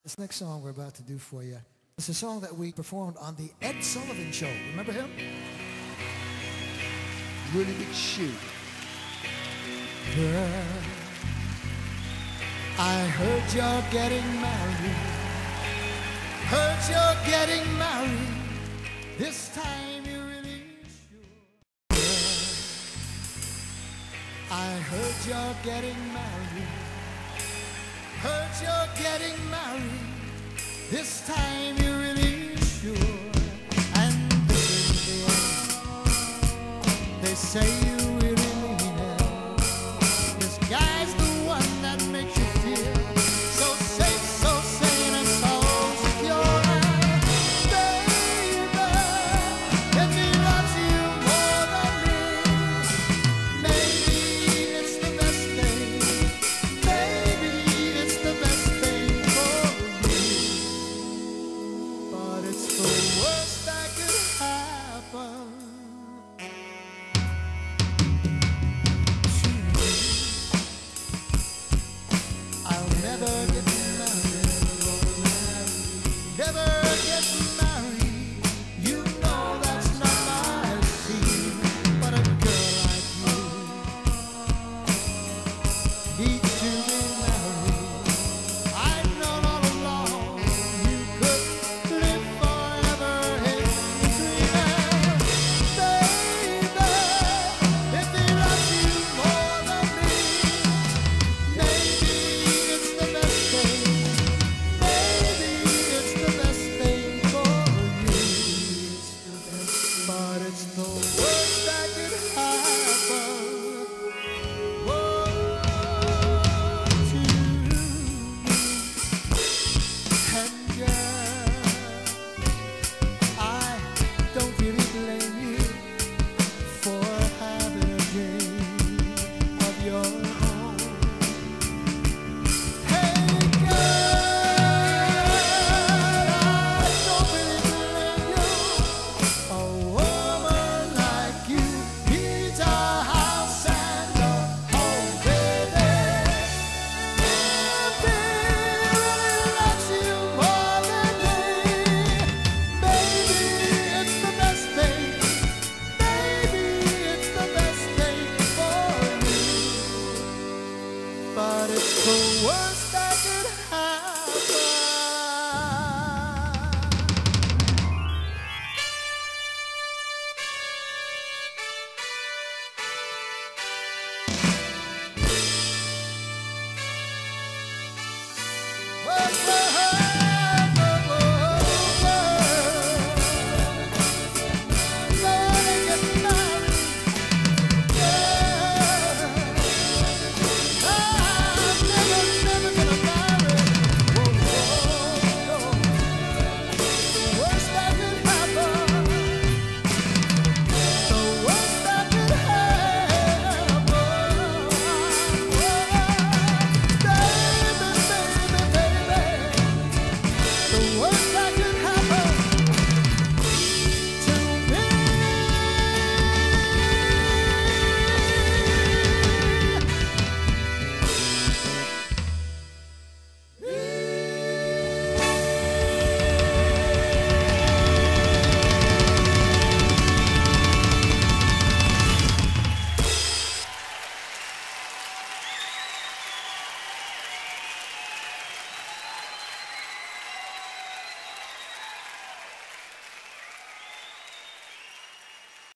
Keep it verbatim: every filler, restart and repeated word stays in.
This next song we're about to do for you, it's a song that we performed on the Ed Sullivan Show. Remember him? Really big shoe. Girl, I heard you're getting married. Heard you're getting married. This time you're really sure. Girl, I heard you're getting married. Heard you're getting married. This time